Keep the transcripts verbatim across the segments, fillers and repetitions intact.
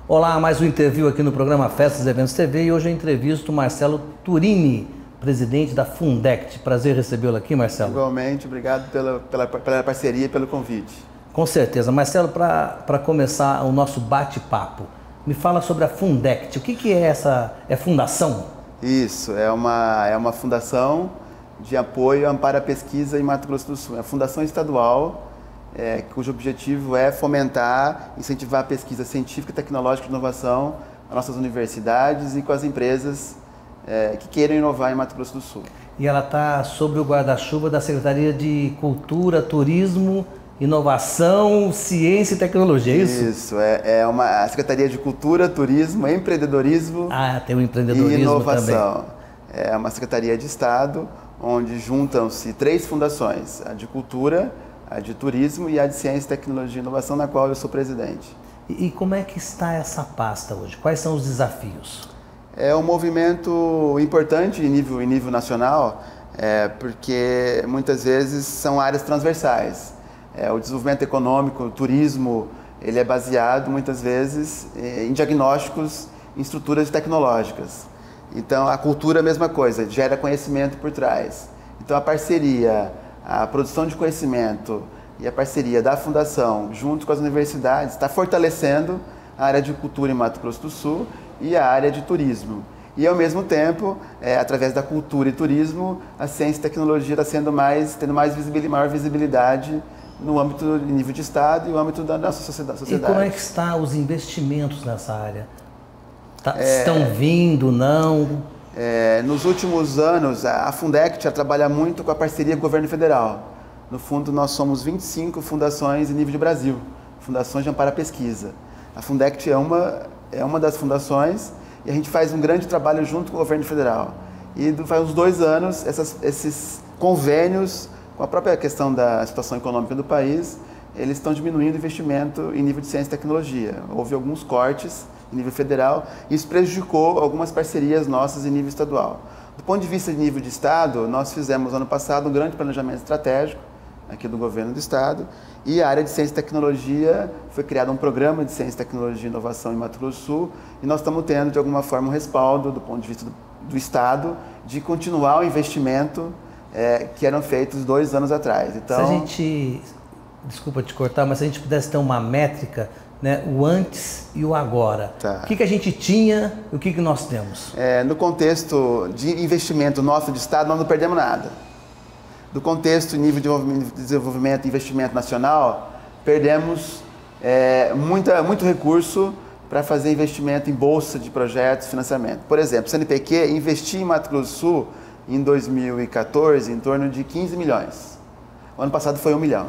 Olá, mais um interview aqui no programa Festas e Eventos T V e hoje eu entrevisto o Marcelo Turini, presidente da Fundect. Prazer recebê-lo aqui, Marcelo. Igualmente, obrigado pela, pela, pela parceria e pelo convite. Com certeza. Marcelo, para começar o nosso bate-papo, me fala sobre a Fundect. O que, que é essa é fundação? Isso, é uma, é uma fundação de apoio à amparo à pesquisa em Mato Grosso do Sul. É a fundação estadual, é, cujo objetivo é fomentar, incentivar a pesquisa científica, tecnológica e inovação nas nossas universidades e com as empresas é, que queiram inovar em Mato Grosso do Sul. E ela está sob o guarda-chuva da Secretaria de Cultura, Turismo, Inovação, Ciência e Tecnologia, é isso? Isso, é, é uma a Secretaria de Cultura, Turismo, Empreendedorismo ah, tem o empreendedorismo e Inovação. Também. É uma Secretaria de Estado onde juntam-se três fundações, a de Cultura, a de Turismo e a de Ciência, Tecnologia e Inovação, na qual eu sou presidente. E, e como é que está essa pasta hoje? Quais são os desafios? É um movimento importante em nível, em nível nacional, é, porque muitas vezes são áreas transversais. É, o desenvolvimento econômico, o turismo, ele é baseado muitas vezes em diagnósticos em estruturas tecnológicas. Então a cultura é a mesma coisa, gera conhecimento por trás. Então a parceria, a produção de conhecimento e a parceria da Fundação junto com as universidades está fortalecendo a área de cultura em Mato Grosso do Sul e a área de turismo. E ao mesmo tempo, é, através da cultura e turismo, a ciência e tecnologia está sendo mais, tendo mais visibilidade, maior visibilidade no âmbito do nível de Estado e no âmbito da nossa sociedade. E como é que estão os investimentos nessa área? Tá, é, estão vindo, não? É, nos últimos anos, a Fundect já trabalha muito com a parceria com o governo federal. No fundo, nós somos vinte e cinco fundações em nível de Brasil, fundações de amparo à pesquisa. A Fundect é uma, é uma das fundações e a gente faz um grande trabalho junto com o governo federal. E faz uns dois anos, essas, esses convênios, com a própria questão da situação econômica do país, eles estão diminuindo o investimento em nível de ciência e tecnologia. Houve alguns cortes em nível federal e isso prejudicou algumas parcerias nossas em nível estadual. Do ponto de vista de nível de Estado, nós fizemos ano passado um grande planejamento estratégico aqui do governo do Estado e a área de ciência e tecnologia foi criado um programa de ciência, tecnologia e inovação em Mato Grosso do Sul e nós estamos tendo de alguma forma um respaldo do ponto de vista do, do Estado de continuar o investimento é, que eram feitos dois anos atrás. Então, se a gente, desculpa te cortar, mas se a gente pudesse ter uma métrica, né, o antes e o agora. Tá. O que, que a gente tinha e o que, que nós temos? É, no contexto de investimento nosso de Estado, nós não perdemos nada. Do contexto de nível de desenvolvimento e investimento nacional, perdemos é, muita, muito recurso para fazer investimento em bolsa de projetos, financiamento. Por exemplo, o C N P Q investiu em Mato Grosso do Sul em dois mil e quatorze em torno de quinze milhões. O ano passado foi um milhão.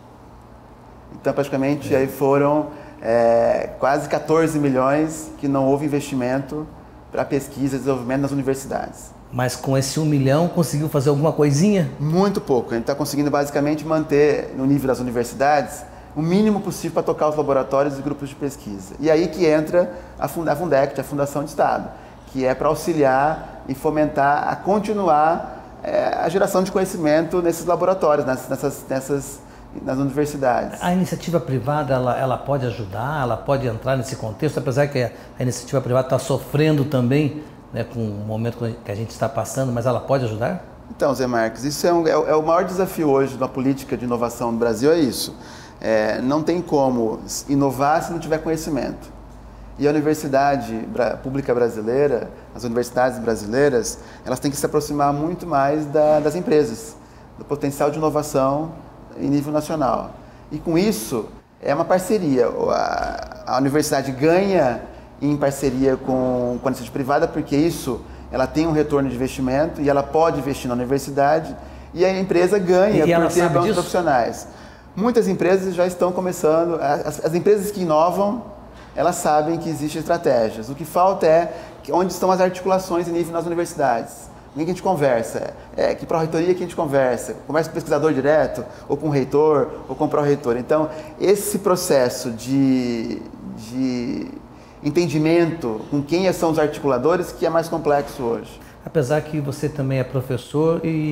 Então, praticamente, é. aí foram é, quase quatorze milhões que não houve investimento para pesquisa e desenvolvimento nas universidades. Mas com esse um milhão conseguiu fazer alguma coisinha? Muito pouco. A gente está conseguindo basicamente manter no nível das universidades o mínimo possível para tocar os laboratórios e grupos de pesquisa. E aí que entra a Fundect, a Fundação de Estado, que é para auxiliar e fomentar a continuar é, a geração de conhecimento nesses laboratórios, nessas, nessas, nas universidades. A iniciativa privada, ela, ela pode ajudar, ela pode entrar nesse contexto, apesar que a iniciativa privada está sofrendo também, né, com o momento que a gente está passando, mas ela pode ajudar? Então, Zé Marques, isso é, um, é, é o maior desafio hoje da política de inovação no Brasil, é isso. É, não tem como inovar se não tiver conhecimento. E a universidade pública brasileira, as universidades brasileiras, elas têm que se aproximar muito mais da, das empresas, do potencial de inovação em nível nacional. E com isso, é uma parceria. A, a universidade ganha em parceria com, com a iniciativa privada, porque isso ela tem um retorno de investimento e ela pode investir na universidade e a empresa ganha e por ter bons profissionais. Muitas empresas já estão começando, as, as empresas que inovam, elas sabem que existem estratégias. O que falta é onde estão as articulações em nível nas universidades. Quem que a gente conversa? É, que pró-reitoria que a gente conversa? Conversa com o pesquisador direto, ou com o reitor, ou com o pró-reitor. Então, esse processo de, de entendimento com quem são os articuladores que é mais complexo hoje. Apesar que você também é professor e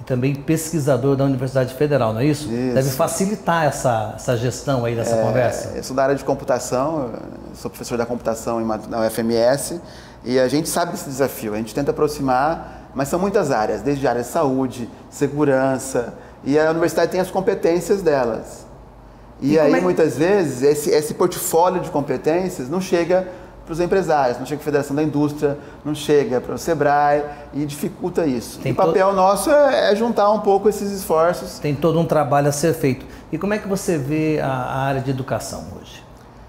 e também pesquisador da Universidade Federal, não é isso? Isso. Deve facilitar essa, essa gestão aí dessa é, conversa. Eu sou da área de computação, sou professor da computação na U F M S e a gente sabe desse desafio, a gente tenta aproximar, mas são muitas áreas, desde a área de saúde, segurança, e a universidade tem as competências delas. E, e aí, é... muitas vezes, esse, esse portfólio de competências não chega para os empresários, não chega para a Federação da Indústria, não chega para o Sebrae e dificulta isso. Tem e o papel todo... nosso é, é juntar um pouco esses esforços. Tem todo um trabalho a ser feito. E como é que você vê a, a área de educação hoje?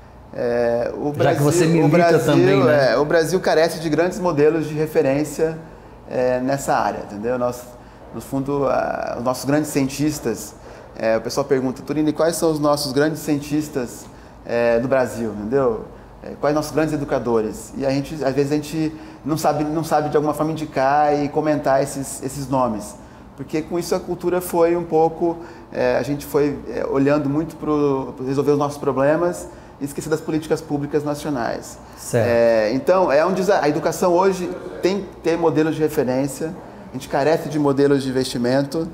É, o Brasil, Já que você milita o Brasil, também, né? É, o Brasil carece de grandes modelos de referência é, nessa área, entendeu? Nós, no fundo, a, os nossos grandes cientistas, é, o pessoal pergunta, Turini, quais são os nossos grandes cientistas é, do Brasil, entendeu? Quais nossos grandes educadores? E a gente, às vezes, a gente não sabe, não sabe de alguma forma indicar e comentar esses, esses nomes. Porque com isso a cultura foi um pouco, é, a gente foi é, olhando muito para resolver os nossos problemas e esquecer das políticas públicas nacionais. Certo. É, então, é um a educação hoje tem que ter modelos de referência, a gente carece de modelos de investimento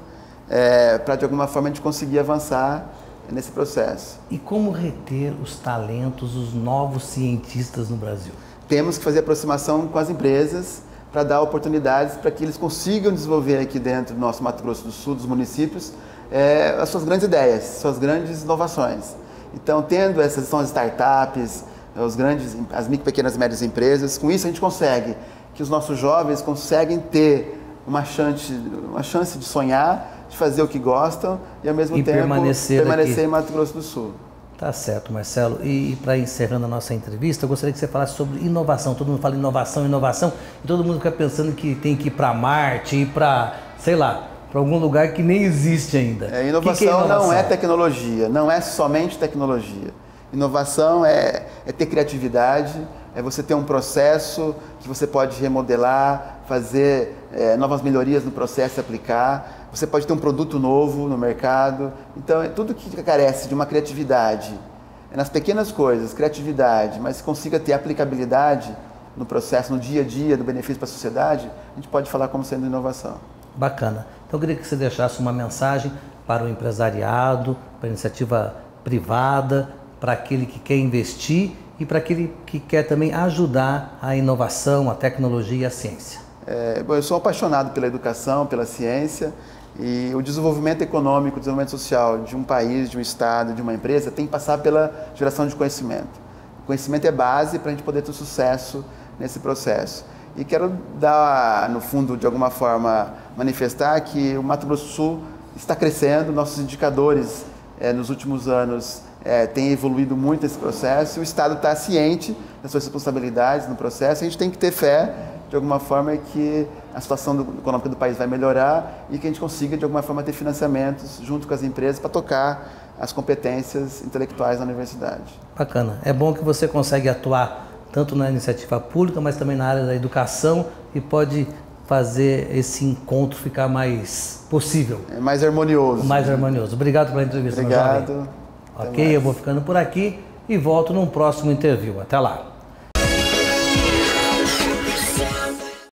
é, para, de alguma forma, a gente conseguir avançar nesse processo. E como reter os talentos, os novos cientistas no Brasil? Temos que fazer aproximação com as empresas para dar oportunidades para que eles consigam desenvolver aqui dentro do nosso Mato Grosso do Sul, dos municípios, é, as suas grandes ideias, suas grandes inovações. Então, tendo essas são as startups, os grandes, as micro, pequenas e médias empresas, com isso a gente consegue que os nossos jovens conseguem ter uma chance, uma chance de sonhar, de fazer o que gostam e ao mesmo e tempo permanecer, permanecer em Mato Grosso do Sul. Tá certo, Marcelo. E, e para encerrando a nossa entrevista, eu gostaria que você falasse sobre inovação. Todo mundo fala inovação, inovação, e todo mundo fica pensando que tem que ir para Marte, ir para, sei lá, para algum lugar que nem existe ainda. É, inovação, que que é inovação não é tecnologia, não é somente tecnologia. Inovação é, é ter criatividade, é você ter um processo que você pode remodelar, fazer é, novas melhorias no processo e aplicar. Você pode ter um produto novo no mercado. Então, é tudo que carece de uma criatividade, é nas pequenas coisas, criatividade, mas consiga ter aplicabilidade no processo, no dia a dia, do benefício para a sociedade, a gente pode falar como sendo inovação. Bacana. Então, eu queria que você deixasse uma mensagem para o empresariado, para a iniciativa privada, para aquele que quer investir e para aquele que quer também ajudar a inovação, a tecnologia e a ciência. É, bom, eu sou apaixonado pela educação, pela ciência, e o desenvolvimento econômico, o desenvolvimento social de um país, de um estado, de uma empresa tem que passar pela geração de conhecimento. O conhecimento é base para a gente poder ter sucesso nesse processo. E quero dar, no fundo, de alguma forma, manifestar que o Mato Grosso do Sul está crescendo, nossos indicadores é, nos últimos anos é, têm evoluído muito nesse processo, e o Estado está ciente das suas responsabilidades no processo, a gente tem que ter fé, de alguma forma, que a situação do, econômica do país vai melhorar e que a gente consiga, de alguma forma, ter financiamentos junto com as empresas para tocar as competências intelectuais da universidade. Bacana. É bom que você consegue atuar tanto na iniciativa pública, mas também na área da educação e pode fazer esse encontro ficar mais possível. É mais harmonioso. Mais harmonioso. Obrigado pela entrevista, Obrigado. Ok, eu vou ficando por aqui e volto num próximo interview. Até lá.